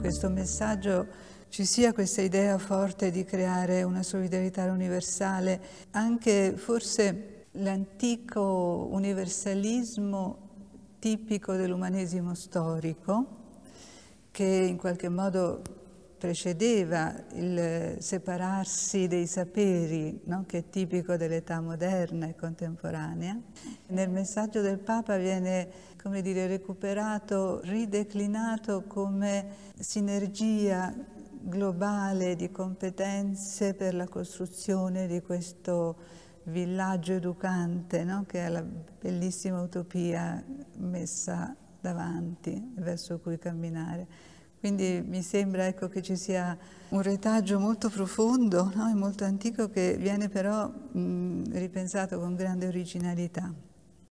questo messaggio ci sia questa idea forte di creare una solidarietà universale, anche forse l'antico universalismo tipico dell'umanesimo storico, che in qualche modo precedeva il separarsi dei saperi, no? Che è tipico dell'età moderna e contemporanea. Nel messaggio del Papa viene, come dire, recuperato, rideclinato come sinergia globale di competenze per la costruzione di questo villaggio educante, no? Che è la bellissima utopia messa davanti, verso cui camminare. Quindi mi sembra, ecco, che ci sia un retaggio molto profondo, no? E molto antico, che viene però ripensato con grande originalità.